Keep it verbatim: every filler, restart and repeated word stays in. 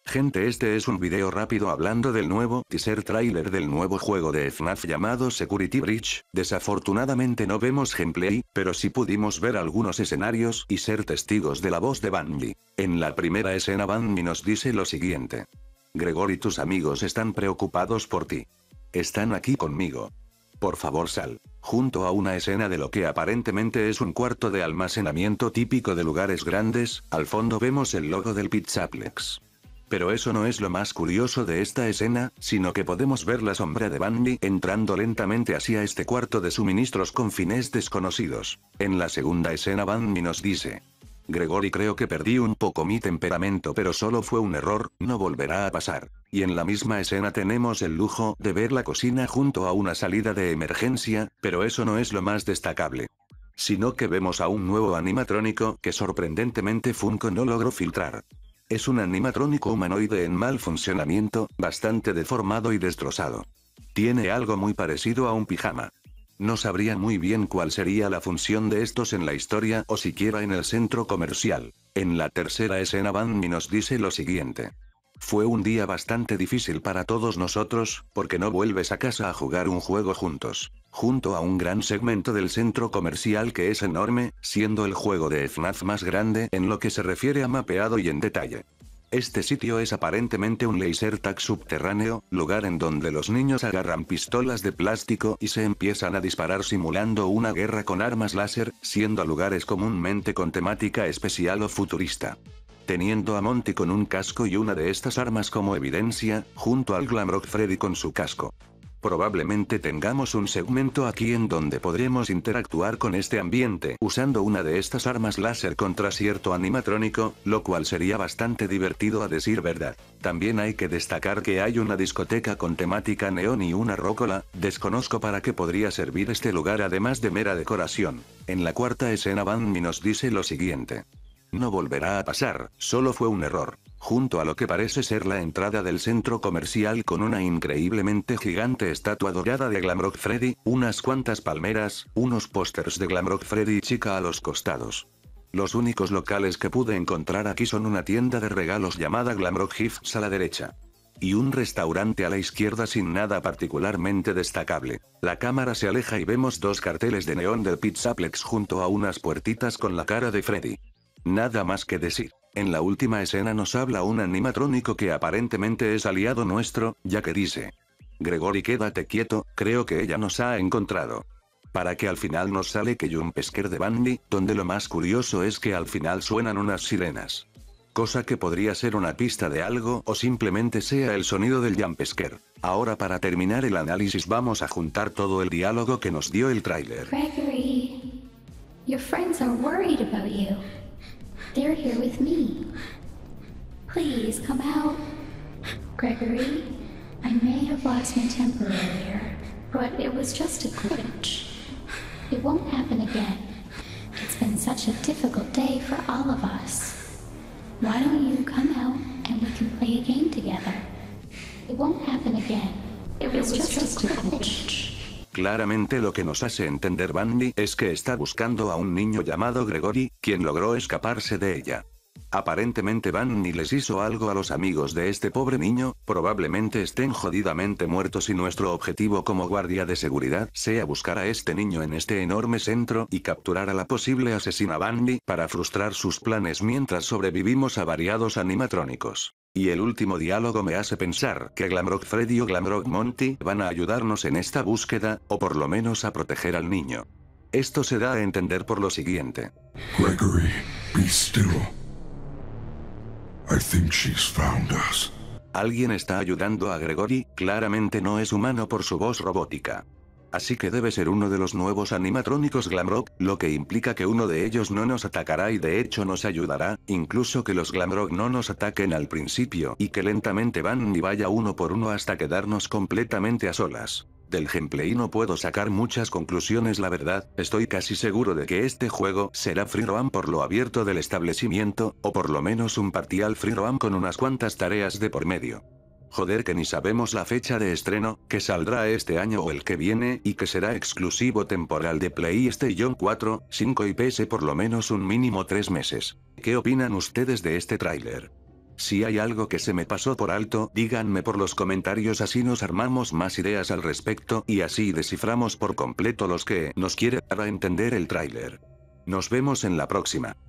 Gente, este es un video rápido hablando del nuevo teaser trailer del nuevo juego de F NAF llamado Security Breach. Desafortunadamente no vemos gameplay, pero sí pudimos ver algunos escenarios y ser testigos de la voz de Bungie. En la primera escena Bungie nos dice lo siguiente: Gregor y tus amigos están preocupados por ti. Están aquí conmigo. Por favor sal. Junto a una escena de lo que aparentemente es un cuarto de almacenamiento típico de lugares grandes, al fondo vemos el logo del Pizzaplex. Pero eso no es lo más curioso de esta escena, sino que podemos ver la sombra de Bungie entrando lentamente hacia este cuarto de suministros con fines desconocidos. En la segunda escena Bungie nos dice: Gregory, creo que perdí un poco mi temperamento, pero solo fue un error, no volverá a pasar. Y en la misma escena tenemos el lujo de ver la cocina junto a una salida de emergencia, pero eso no es lo más destacable. Sino que vemos a un nuevo animatrónico que sorprendentemente Funko no logró filtrar. Es un animatrónico humanoide en mal funcionamiento, bastante deformado y destrozado. Tiene algo muy parecido a un pijama. No sabría muy bien cuál sería la función de estos en la historia o siquiera en el centro comercial. En la tercera escena Bungie nos dice lo siguiente: fue un día bastante difícil para todos nosotros, porque no vuelves a casa a jugar un juego juntos. Junto a un gran segmento del centro comercial que es enorme, siendo el juego de F NAF más grande en lo que se refiere a mapeado y en detalle. Este sitio es aparentemente un laser tag subterráneo, lugar en donde los niños agarran pistolas de plástico y se empiezan a disparar simulando una guerra con armas láser, siendo lugares comúnmente con temática especial o futurista. Teniendo a Monty con un casco y una de estas armas como evidencia, junto al Glamrock Freddy con su casco. Probablemente tengamos un segmento aquí en donde podremos interactuar con este ambiente usando una de estas armas láser contra cierto animatrónico, lo cual sería bastante divertido a decir verdad. También hay que destacar que hay una discoteca con temática neón y una rócola, desconozco para qué podría servir este lugar además de mera decoración. En la cuarta escena Bungie nos dice lo siguiente: no volverá a pasar, solo fue un error. Junto a lo que parece ser la entrada del centro comercial con una increíblemente gigante estatua dorada de Glamrock Freddy, unas cuantas palmeras, unos pósters de Glamrock Freddy y chica a los costados. Los únicos locales que pude encontrar aquí son una tienda de regalos llamada Glamrock Gifts a la derecha. Y un restaurante a la izquierda sin nada particularmente destacable. La cámara se aleja y vemos dos carteles de neón del Pizzaplex junto a unas puertitas con la cara de Freddy. Nada más que decir. En la última escena nos habla un animatrónico que aparentemente es aliado nuestro, ya que dice: Gregory, quédate quieto, creo que ella nos ha encontrado. Para que al final nos sale que Jump Scare de Bungie, donde lo más curioso es que al final suenan unas sirenas. Cosa que podría ser una pista de algo o simplemente sea el sonido del Jump Scare. Ahora, para terminar el análisis, vamos a juntar todo el diálogo que nos dio el tráiler. Gregory, your friends are worried about you. They're here with me. Please come out. Gregory, I may have lost my temper earlier, but it was just a glitch. It won't happen again. It's been such a difficult day for all of us. Why don't you come out and we can play a game together? It won't happen again. It was just a glitch. Claramente lo que nos hace entender Bungie es que está buscando a un niño llamado Gregory, quien logró escaparse de ella. Aparentemente Bungie les hizo algo a los amigos de este pobre niño, probablemente estén jodidamente muertos y nuestro objetivo como guardia de seguridad sea buscar a este niño en este enorme centro y capturar a la posible asesina Bungie para frustrar sus planes mientras sobrevivimos a variados animatrónicos. Y el último diálogo me hace pensar que Glamrock Freddy o Glamrock Monty van a ayudarnos en esta búsqueda, o por lo menos a proteger al niño. Esto se da a entender por lo siguiente. Gregory, be still. I think she's found us. Alguien está ayudando a Gregory, claramente no es humano por su voz robótica. Así que debe ser uno de los nuevos animatrónicos Glamrock, lo que implica que uno de ellos no nos atacará y de hecho nos ayudará, incluso que los Glamrock no nos ataquen al principio y que lentamente van y vaya uno por uno hasta quedarnos completamente a solas. Del gameplay no puedo sacar muchas conclusiones, la verdad, estoy casi seguro de que este juego será free roam por lo abierto del establecimiento, o por lo menos un partial free roam con unas cuantas tareas de por medio. Joder, que ni sabemos la fecha de estreno, que saldrá este año o el que viene y que será exclusivo temporal de PlayStation cuatro, cinco y P S por lo menos un mínimo tres meses. ¿Qué opinan ustedes de este tráiler? Si hay algo que se me pasó por alto, díganme por los comentarios, así nos armamos más ideas al respecto y así desciframos por completo los que nos quiere dar a entender el tráiler. Nos vemos en la próxima.